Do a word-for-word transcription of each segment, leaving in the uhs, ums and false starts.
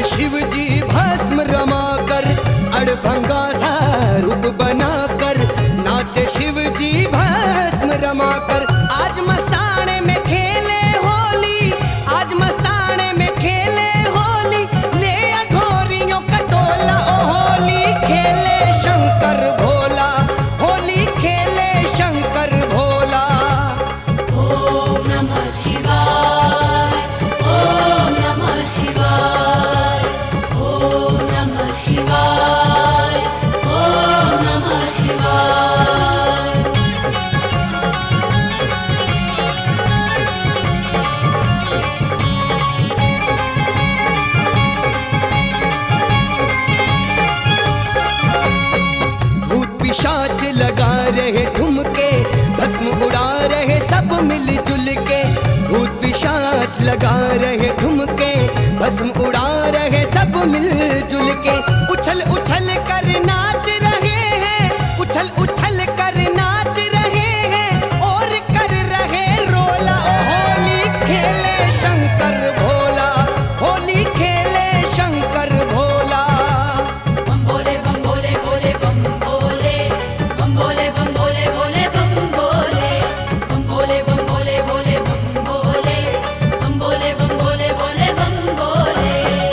नाचे शिव जी भस्म रमाकर, अड़भंगा सा रूप बनाकर नाचे शिव जी भस्म रमाकर। आज मसाणे में खेले होली, आज मसाणे में खेले होली, ले अघोरियों का टोला ओ होली खेले शंकर भोला, होली खेले शंकर भोला। ओम नमः शिवाय, ओम नमः शिवाय, ओम नमः शिवाय, ओम नमः शिवाय। भूत पिशाच लगा रहे ठुमके, भस्म उड़ा रहे सब मिलजुल के। भूत पिशाच लगा रहे ठुमके, भस्म उड़ा रहे सब मिलजुल के। उछल उछल कर नाच रहे हैं, उछल उछल कर नाच रहे हैं, और कर रहे रोला ओ होली खेले शंकर भोला, होली खेले शंकर भोला। बम बोले बम बोले बोले बम बोले, बम बोले बम बोले बोले बम बोले, बम बोले बम बोले बोले बम बोले, बम बोले बम बोले बोले बम बोले।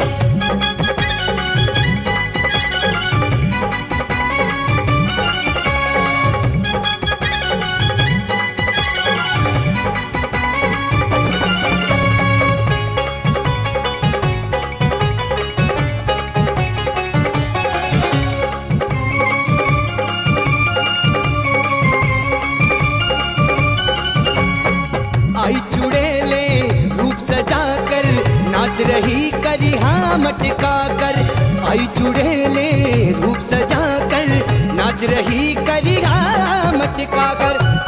आई चुड़ैले रूप सजाकर नाच रही करिहा मटका कर। आई चुड़ैले रूप सजाकर नाच रही करिहा मटका कर।